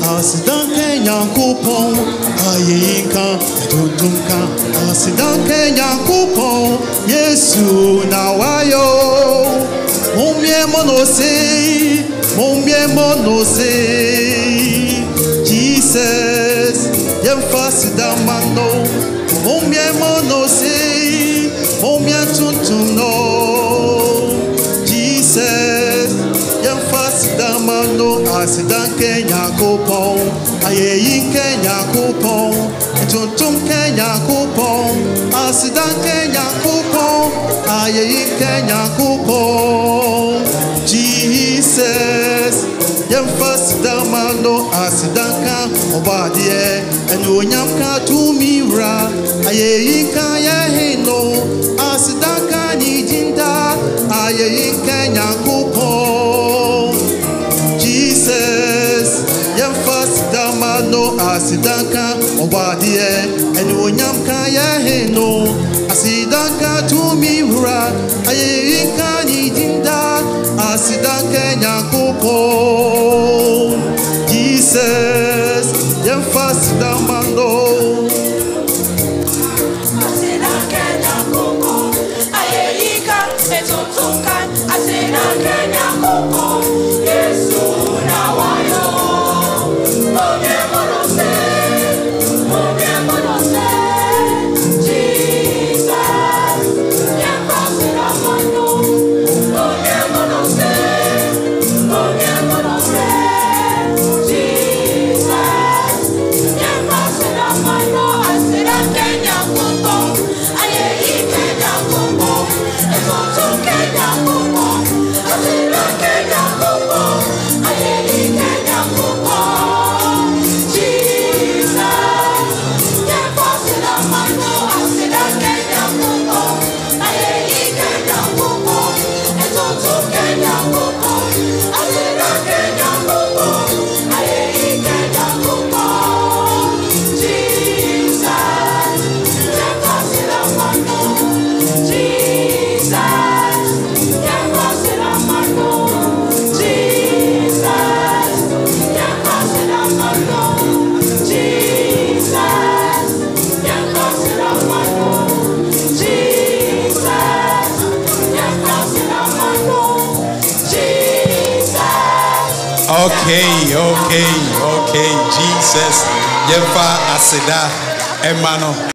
Asidanke Nyankopon ayinka tuntumka asidanke Nyankopon Yesu na wayo mumye monose Jesus yemfasidamano mumye monose mumye tuntumno Jesus yemfasidamano asidanke Nyankopon ayinka Nyankopon tuntumke Nyankopon asidanke Nyankopon ayinka Nyankopon Jesus yemfasidamano asidanka obadie enyonyamka tumira ayinka yehino asidanka nijinda ayinka Nyankopon Jesus yemfasidamano asidanka obadie enyonyamka yehino asidanka tumira ayinka nijinda asidanka Nyankopon Jesus yemfasidamano asidanka Nyankopon ayinka etuntunka asidanka Nyankopon Yesu na wayo mumye monose Jesus yemfasidamano mumye monose Jesus yemfasidamano asidanka Nyankopon ayinka Nyankopon etuntunka Nyankopon asidanka Nyankopon ayinka Nyankopon Jesus yemfasidamano asidanka Nyankopon ayinka Nyankopon etuntunka Nyankopon asidanka Nyankopon ayinka Nyankopon Jesus yemfasidamano Jesus yemfasidamano Jesus yemfasidamano Jesus yemfasidamano Jesus yemfasidamano Jesus. Okay, Jesus. Yemfa asida emano.